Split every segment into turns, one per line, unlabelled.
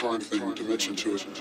time thing, dimension to it.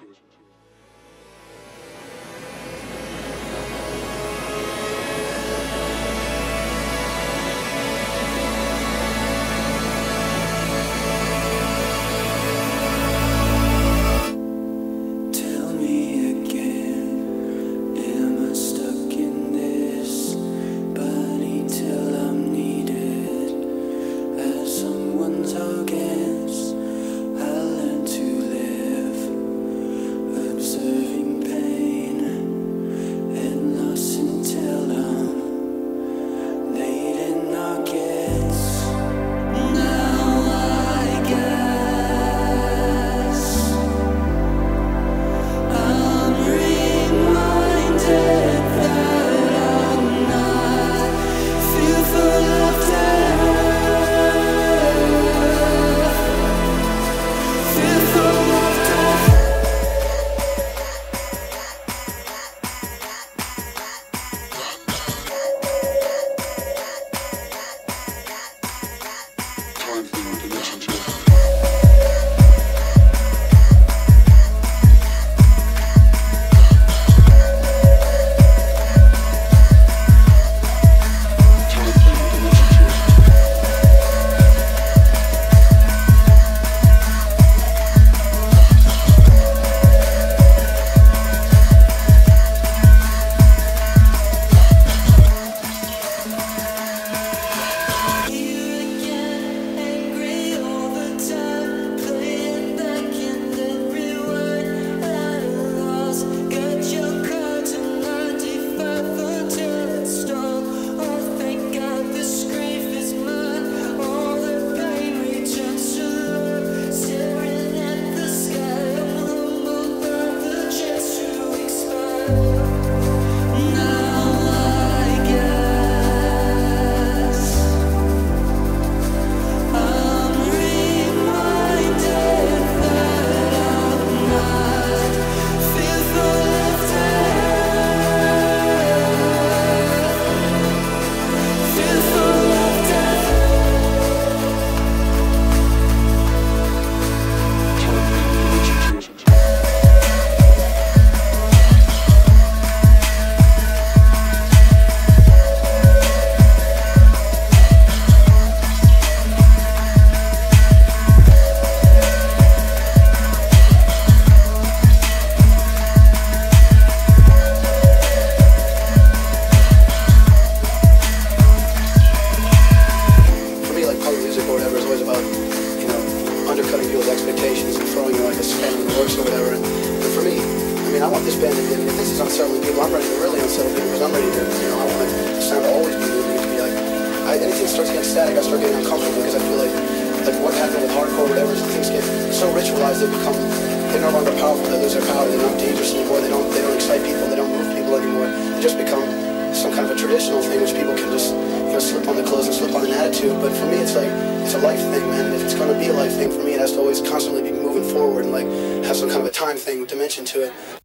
I want this band, if this is unsettling people, I'm ready to really unsettle people because I'm ready to, I want the sound to always be moving. To be like, anything starts getting static, I start getting uncomfortable because I feel like what happened with hardcore, whatever, is things get so ritualized, they're no longer powerful, they lose their power, they're not dangerous anymore, they don't excite people, they don't move people anymore. They just become some kind of a traditional thing which people can just, slip on the clothes and slip on an attitude. But for me, it's like, it's a life thing, man, and if it's going to be a life thing, for me, it has to always constantly be moving forward and have some kind of a time thing, dimension to it.